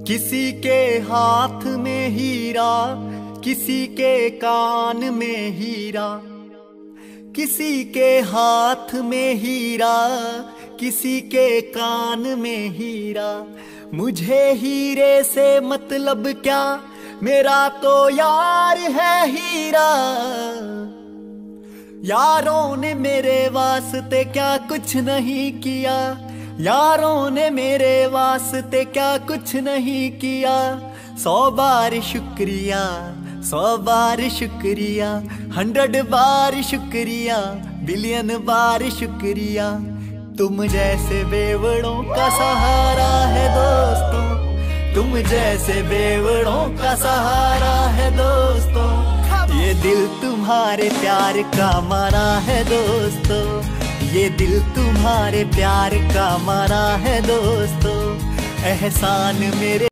किसी के हाथ में हीरा, किसी के कान में हीरा, किसी के हाथ में हीरा, किसी के कान में हीरा। मुझे हीरे से मतलब क्या, मेरा तो यार है हीरा। यारों ने मेरे वास्ते क्या कुछ नहीं किया, यारों ने मेरे वास्ते क्या कुछ नहीं किया। 100 बार शुक्रिया, 100 बार शुक्रिया, 100 बार शुक्रिया, बिलियन बार शुक्रिया। तुम जैसे बेवड़ों का सहारा है दोस्तों, तुम जैसे बेवड़ों का सहारा है दोस्तों। ये दिल तुम्हारे प्यार का मारा है दोस्तों, ये दिल तुम्हारे प्यार का मारा है दोस्तों। एहसान मेरे